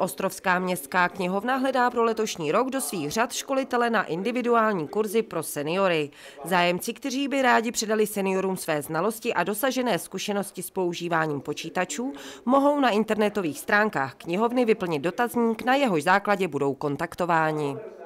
Ostrovská městská knihovna hledá pro letošní rok do svých řad školitele na individuální kurzy pro seniory. Zájemci, kteří by rádi předali seniorům své znalosti a dosažené zkušenosti s používáním počítačů, mohou na internetových stránkách knihovny vyplnit dotazník, na jehož základě budou kontaktováni.